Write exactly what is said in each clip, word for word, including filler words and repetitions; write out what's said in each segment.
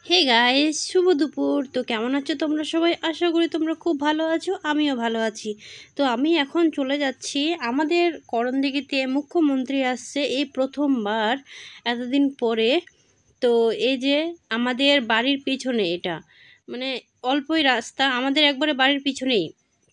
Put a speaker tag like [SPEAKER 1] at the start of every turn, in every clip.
[SPEAKER 1] Hey guys, শুভ দুপুর। তো কেমন আছো তোমরা সবাই? আশা করি তোমরা খুব ভালো আছো, আমিও ভালো আছি। তো আমি এখন চলে যাচ্ছি আমাদের করণদিঘিতে। মুখ্যমন্ত্রী আসছে এই প্রথমবার এতদিন পরে। তো এই যে আমাদের বাড়ির পিছনে, এটা মানে অল্পই রাস্তা, আমাদের একবারে বাড়ির পিছনেই।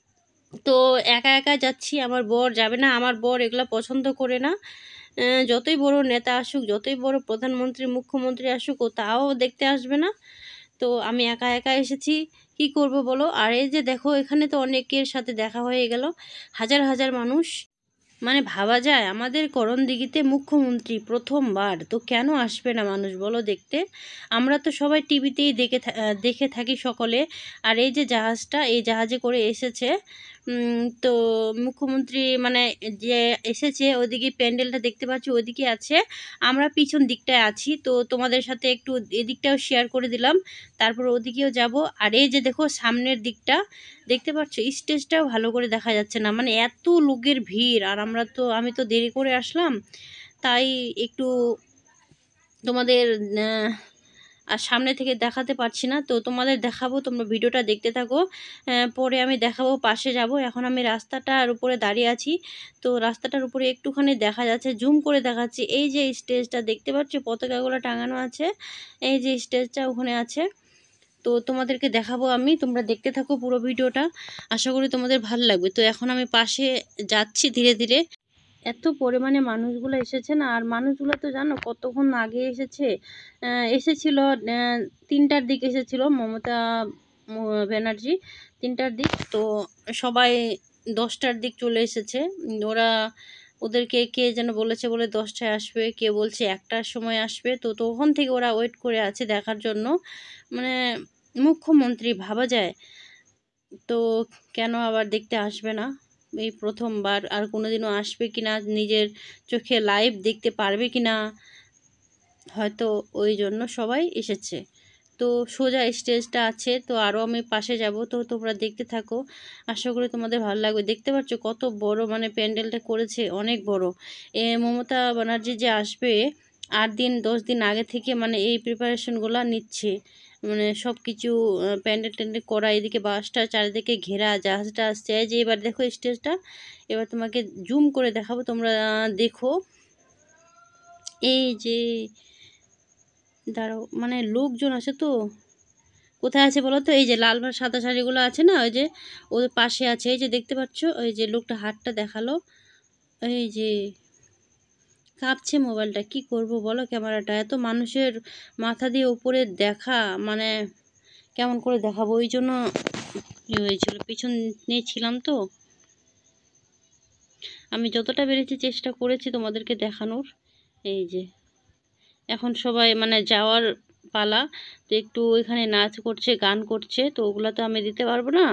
[SPEAKER 1] তো একা একা যাচ্ছি, আমার বর যাবে না। আমার বর এগুলো পছন্দ করে না। আহ, যতই বড় নেতা আসুক, যতই বড় প্রধানমন্ত্রী মুখ্যমন্ত্রী আসুক, ও তাও দেখতে আসবে না। তো আমি একা একা এসেছি, কি করব বলো। আর এই যে দেখো, এখানে তো অনেকের সাথে দেখা হয়ে গেল, হাজার হাজার মানুষ। মানে ভাবা যায় আমাদের করণদিঘিতে মুখ্যমন্ত্রী প্রথমবার, তো কেন আসবে না মানুষ বলো দেখতে। আমরা তো সবাই টিভিতেই দেখে থা- আহ, দেখে থাকি সকলে। আর এই যে জাহাজটা, এই জাহাজে করে এসেছে। উম, তো মুখ্যমন্ত্রী মানে যে এসেছে, ওদিকে প্যান্ডেলটা দেখতে পাচ্ছি, ওদিকে আছে। আমরা পিছন দিকটায় আছি, তো তোমাদের সাথে একটু এদিকটাও শেয়ার করে দিলাম। তারপর ওদিকেও যাব। আর এই যে দেখো সামনের দিকটা, দেখতে পাচ্ছ স্টেজটাও ভালো করে দেখা যাচ্ছে না, মানে এত লোকের ভিড়। আর আমরা তো আমি তো দেরি করে আসলাম, তাই একটু তোমাদের আহ, আর সামনে থেকে দেখাতে পারছি না। তো তোমাদের দেখাবো, তোমরা ভিডিওটা দেখতে থাকো। আহ, পরে আমি দেখাবো, পাশে যাব। এখন আমি রাস্তাটার উপরে দাঁড়িয়ে আছি। তো রাস্তাটার উপরে একটুখানি দেখা যাচ্ছে, জুম করে দেখাচ্ছি। এই যে স্টেজটা দেখতে পাচ্ছ, পতাকাগুলো টাঙানো আছে। এই যে স্টেজটা ওখানে আছে। তো তোমাদেরকে দেখাবো আমি, তোমরা দেখতে থাকো পুরো ভিডিওটা। আশা করি তোমাদের ভালো লাগবে। তো এখন আমি পাশে যাচ্ছি ধীরে ধীরে। এত পরিমাণে মানুষগুলো এসেছে না, আর মানুষগুলো তো জানো কতক্ষণ আগে এসেছে। আহ, এসেছিল আহ, তিনটার দিক এসেছিল মমতা ম- ব্যানার্জি, তিনটার দিক। তো সবাই দশটার দিক চলে এসেছে। উম, ওরা ওদেরকে কে যেন বলেছে বলে দশটায় আসবে, কে বলছে একটার সময় আসবে। তো তখন থেকে ওরা ওয়েট করে আছে দেখার জন্য। মানে মুখ্যমন্ত্রী ভাবা যায়। তো কেন আবার দেখতে আসবে না? এই প্রথমবার, আর কোনোদিনও আসবে কিনা, নিজের চোখে লাইভ দেখতে পারবে কিনা, হয়তো ওই জন্য সবাই এসেছে। তো সোজা স্টেজটা আছে, তো আরও আমি পাশে যাব। তো তোমরা দেখতে থাকো, আশা করি তোমাদের ভালো লাগবে। দেখতে পাচ্ছ কত বড় মানে প্যান্ডেলটা করেছে, অনেক বড়। এ মমতা ব্যানার্জি যে আসবে, আট দিন দশ দিন আগে থেকে মানে এই প্রিপারেশনগুলো নিচ্ছে। মানে সব কিছু প্যান্ডেল ট্যান্ডেল করা, এদিকে বাসটা চারিদিকে ঘেরা, জাহাজটা আসছে। এই যে এবার দেখো স্টেজটা, এবার তোমাকে জুম করে দেখাবো, তোমরা আহ, দেখো। এই যে দাঁড়াও, মানে লোকজন আছে তো। কোথায় আছে বলো তো? এই যে লাল বা সাদা শাড়িগুলো আছে না, ওই যে ওদের পাশে আছে। এই যে দেখতে পাচ্ছ, ওই যে লোকটা হাতটা দেখালো। এই যে কাঁপছে মোবাইলটা, কি করব বলো। ক্যামেরাটা এত মানুষের মাথা দিয়ে উপরে দেখা, মানে কেমন করে দেখাবো, ওই জন্য ই হয়েছিল, পিছন নিয়ে ছিলাম তো। আমি যতটা পেরেছি চেষ্টা করেছি তোমাদেরকে দেখানোর। এই যে এখন সবাই মানে যাওয়ার পালা। তো একটু এখানে নাচ করছে, গান করছে, তো ওগুলা তো আমি দিতে পারবো না।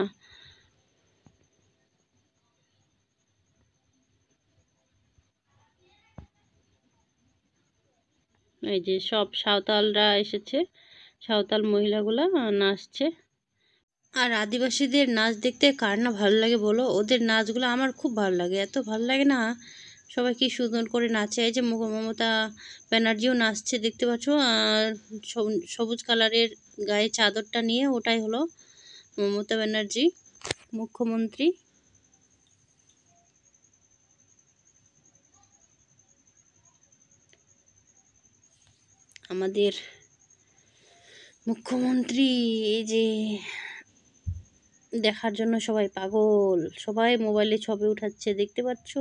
[SPEAKER 1] এই যে সব সাঁওতালরা এসেছে, সাঁওতাল মহিলাগুলা আহ, নাচছে। আর আদিবাসীদের নাচ দেখতে কার না ভালো লাগে বলো। ওদের নাচগুলো আমার খুব ভালো লাগে, এত ভালো লাগে না। সবাই কি সুন্দর করে নাচে। এই যে মুখ- মমতা ব্যানার্জিও নাচছে, দেখতে পাচ্ছ। আর সবু- সবুজ কালারের গায়ে চাদরটা নিয়ে, ওটাই হলো মমতা ব্যানার্জি মুখ্যমন্ত্রী আমাদের। মুখ্যমন্ত্রী এই যে দেখার জন্য সবাই পাগল, সবাই মোবাইলে ছবি উঠাচ্ছে, দেখতে পাচ্ছ।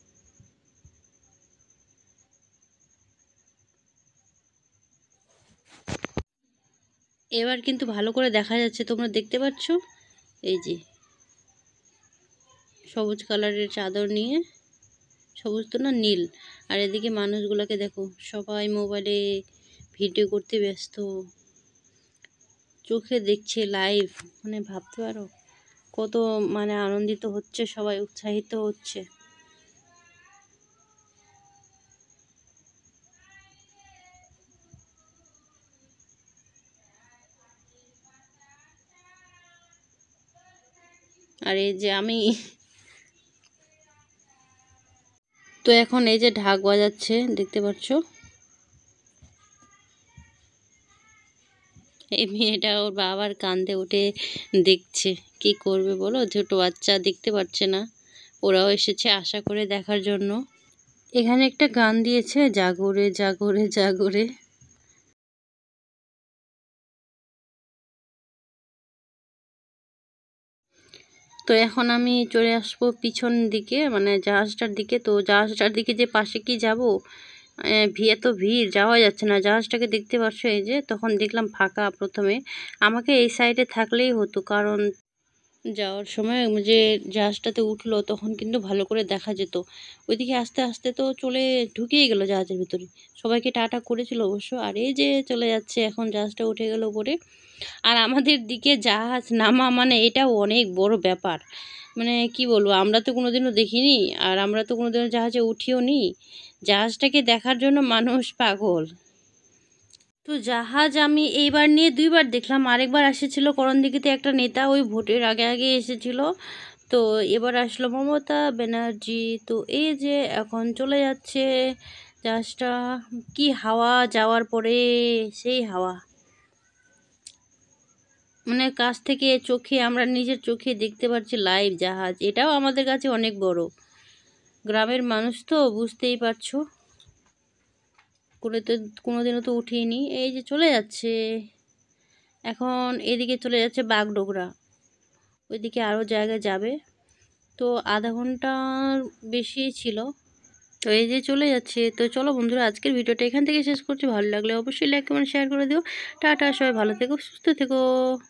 [SPEAKER 1] এবার কিন্তু ভালো করে দেখা যাচ্ছে, তোমরা দেখতে পাচ্ছ। এই যে সবুজ কালারের চাদর নিয়ে, সবুজ তো না, নীল। আর এদিকে মানুষগুলোকে দেখো, সবাই মোবাইলে ভিডিও করতে ব্যস্ত, চোখে দেখছে লাইভ। মানে ভাবতে পারো কত মানে আনন্দিত হচ্ছে, সবাই উৎসাহিত হচ্ছে। আর এই যে আমি, তো এখন এই যে ঢাক বাজাচ্ছে, দেখতে পাচ্ছ। এই মেয়েটা ওর বাবার কাঁধে উঠে দেখছে, কি করবে বলো, ছোটো বাচ্চা দেখতে পাচ্ছে না। ওরাও এসেছে আশা করে দেখার জন্য। এখানে একটা গান দিয়েছে, জাগরে জাগরে জাগরে। তো এখন আমি চলে আসবো পিছন দিকে, মানে জাহাজটার দিকে। তো জাহাজটার দিকে যে পাশে কি যাব, এত ভিড়, যাওয়া যাচ্ছে না। জাহাজটাকে দেখতে পাচ্ছ, এই যে তখন দেখলাম ফাঁকা। প্রথমে আমাকে এই সাইডে থাকলেই হতো, কারণ যাওয়ার সময় যে জাহাজটাতে উঠলো তখন কিন্তু ভালো করে দেখা যেত। ওইদিকে আস্তে আস্তে তো চলে ঢুকেই গেল জাহাজের ভিতরে। সবাইকে টাটা করেছিল অবশ্য। আর এই যে চলে যাচ্ছে, এখন জাহাজটা উঠে গেল উপরে। আর আমাদের দিকে জাহাজ নামা মানে এটাও অনেক বড় ব্যাপার। মানে কি বলবো, আমরা তো কোনোদিনও দেখিনি, আর আমরা তো কোনোদিনও জাহাজে উঠিও নি। জাহাজটাকে দেখার জন্য মানুষ পাগল। তো জাহাজ আমি এইবার নিয়ে দুইবার দেখলাম। আরেকবার এসেছিল করণদিঘিতে একটা নেতা, ওই ভোটের আগে আগে এসেছিল। তো এবার আসলো মমতা ব্যানার্জি। তো এই যে এখন চলে যাচ্ছে জাহাজটা। কি হাওয়া, যাওয়ার পরে সেই হাওয়া, মানে কাছ থেকে চোখে, আমরা নিজের চোখে দেখতে পাচ্ছি লাইভ জাহাজ। এটাও আমাদের কাছে অনেক বড়। গ্রামের মানুষ তো বুঝতেই পারছো, করে তো কোনোদিনও তো উঠিনি। এই যে চলে যাচ্ছে এখন, এদিকে চলে যাচ্ছে বাগডোগরা, ওইদিকে আরও জায়গায় যাবে। তো আধা ঘন্টার বেশি ছিল। তো এই যে চলে যাচ্ছে। তো চলো বন্ধুরা, আজকের ভিডিওটা এখান থেকে শেষ করছি। ভালো লাগলে অবশ্যই লাইক কমেন্ট শেয়ার করে দিও। টাটা, সবাই ভালো থেকো, সুস্থ থেকো।